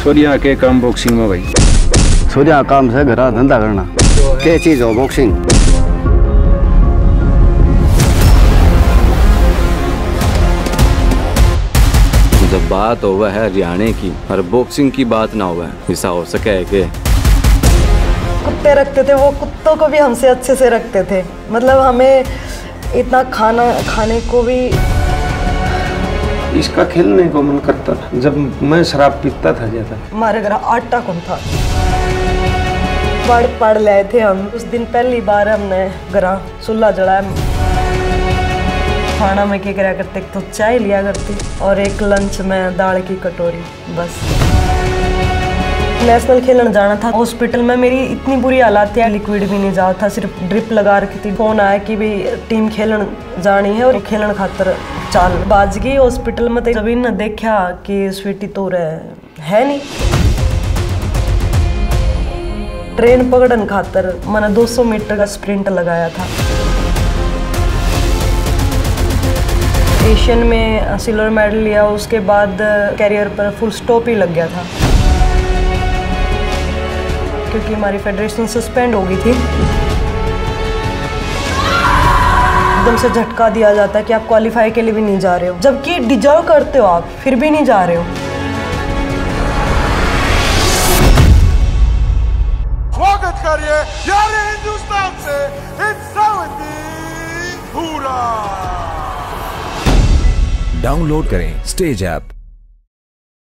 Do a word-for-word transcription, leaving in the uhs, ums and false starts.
सूर्या के काम बॉक्सिंग में भाई। सूर्या काम से घर धंधा करना क्या चीज हो बॉक्सिंग। जब बात हुआ है हरियाणा की और बॉक्सिंग की बात ना हुआ है, ऐसा हो सके है कि कुत्ते रखते थे, वो कुत्तों को भी हमसे अच्छे से रखते थे। मतलब हमें इतना खाना खाने को भी। इसका खेलने को मन करता था जब मैं शराब पीता था ज्यादा। हमारे घर आटा कौन था, पढ़ पढ़ लाए थे हम। उस दिन पहली बार हमने घर चूल्हा जलाया। खाना में क्या करा करते, तो चाय लिया करती और एक लंच में दाल की कटोरी बस। नेशनल खेलने जाना था, हॉस्पिटल में मेरी इतनी बुरी हालत थी, लिक्विड भी नहीं जा था, सिर्फ ड्रिप लगा रखी थी। फोन आया कि भाई टीम खेलन जानी है और खेलन खातर चाल बाज गई हॉस्पिटल में। तो जब इन्हें देखा कि स्वीटी तो है नहीं, ट्रेन पकड़न खातर मैंने दो सौ मीटर का स्प्रिंट लगाया था। एशियन में सिल्वर मेडल लिया, उसके बाद कैरियर पर फुल स्टॉप ही लग गया था क्योंकि हमारी फेडरेशन सस्पेंड हो गई थी। एकदम से झटका दिया जाता है कि आप क्वालिफाई के लिए भी नहीं जा रहे हो, जबकि डिजर्व करते हो आप, फिर भी नहीं जा रहे हो। स्वागत करिए यार हिंदुस्तान से पूरा। डाउनलोड करें स्टेज ऐप।